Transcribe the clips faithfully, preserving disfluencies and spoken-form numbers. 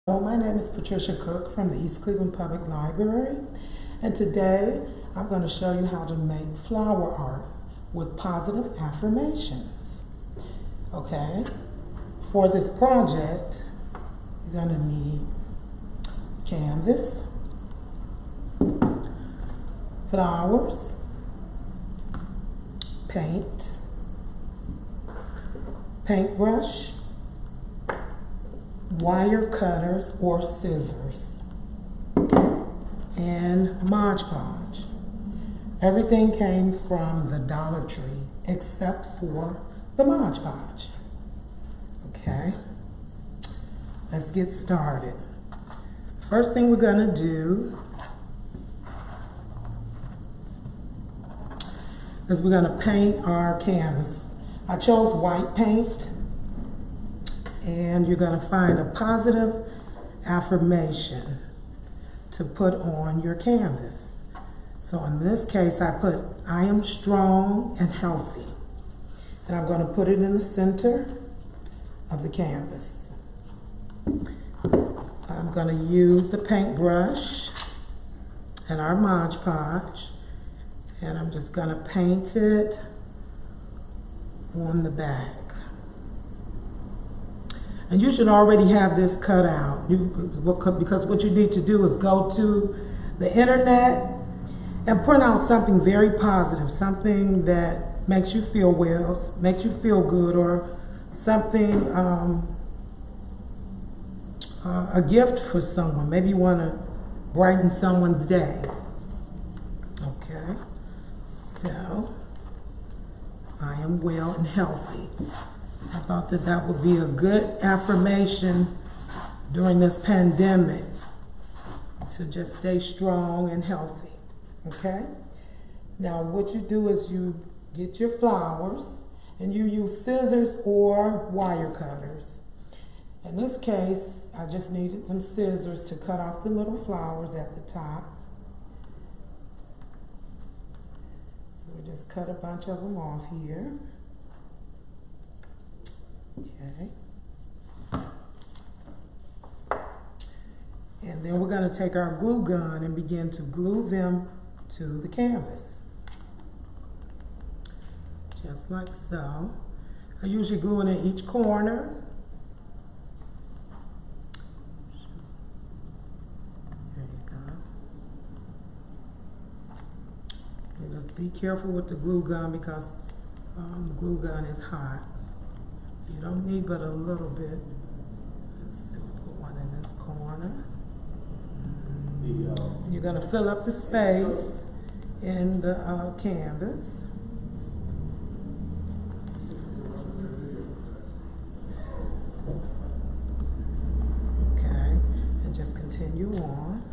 My name is Patricia Cook from the East Cleveland Public Library, and today I'm going to show you how to make flower art with positive affirmations. Okay, for this project you're going to need canvas, flowers, paint, paintbrush, wire cutters or scissors, and Mod Podge. Everything came from the Dollar Tree except for the Mod Podge. Okay, let's get started. First thing we're going to do is we're going to paint our canvas. I chose white paint. And you're going to find a positive affirmation to put on your canvas. So in this case, I put, I am strong and healthy. And I'm going to put it in the center of the canvas. I'm going to use the paintbrush and our Mod Podge. And I'm just going to paint it on the back. And you should already have this cut out, you, because what you need to do is go to the internet and print out something very positive, something that makes you feel well, makes you feel good, or something, um, uh, a gift for someone. Maybe you want to brighten someone's day. Okay, so I am well and healthy. I thought that that would be a good affirmation during this pandemic, to just stay strong and healthy. Okay? Now what you do is you get your flowers and you use scissors or wire cutters. In this case, I just needed some scissors to cut off the little flowers at the top. So we just cut a bunch of them off here. Okay. And then we're going to take our glue gun and begin to glue them to the canvas. Just like so. I usually glue it in each corner. There you go. And just be careful with the glue gun because um, the glue gun is hot. You don't need but a little bit. Let's see, we'll put one in this corner. And you're going to fill up the space in the uh, canvas. Okay, and just continue on.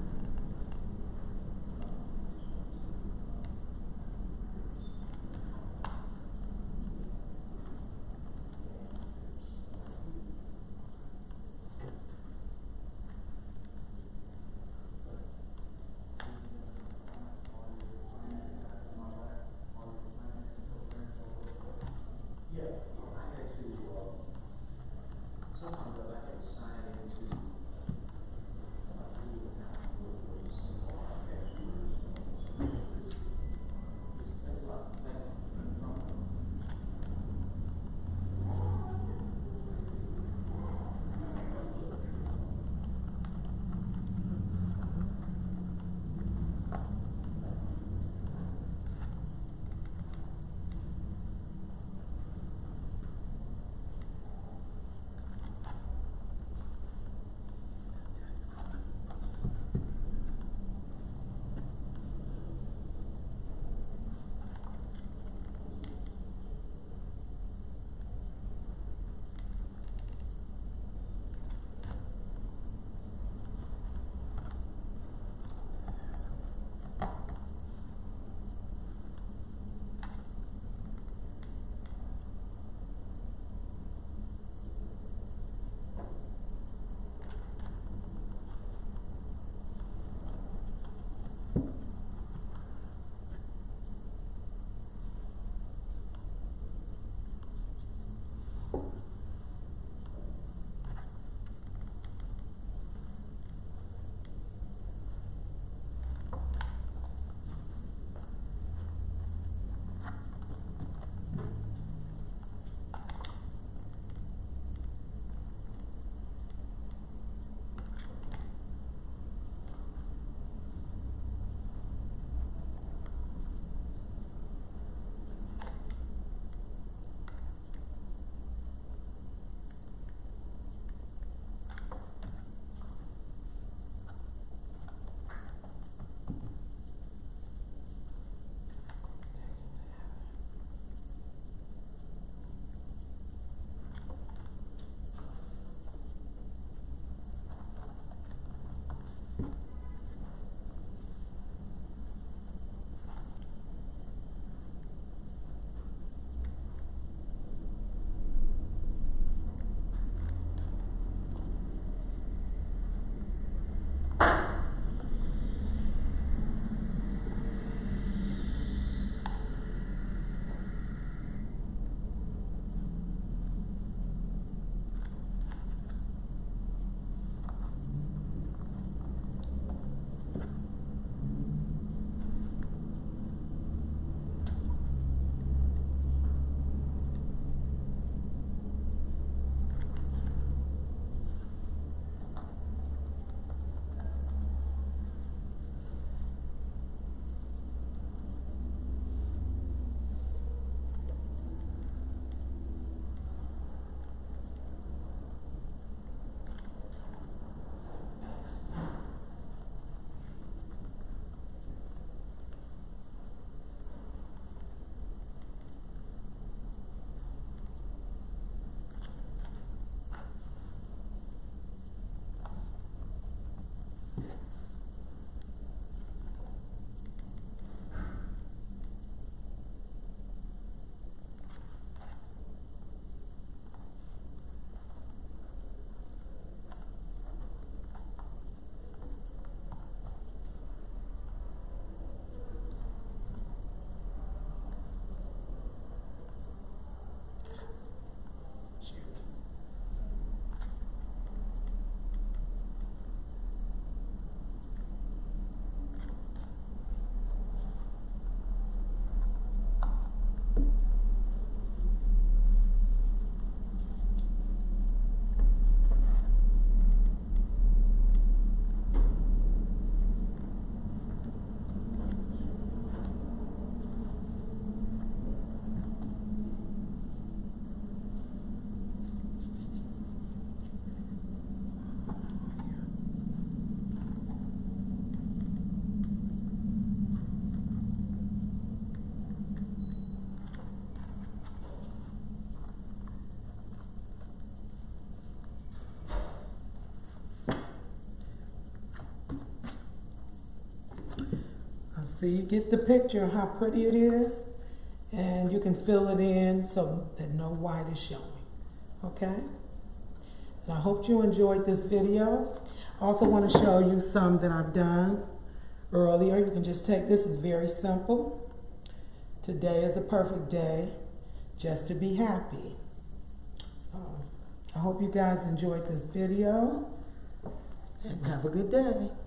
So you get the picture of how pretty it is, and you can fill it in so that no white is showing. Okay? And I hope you enjoyed this video. I also want to show you some that I've done earlier. You can just take, this is very simple. Today is a perfect day just to be happy. So I hope you guys enjoyed this video, and have a good day.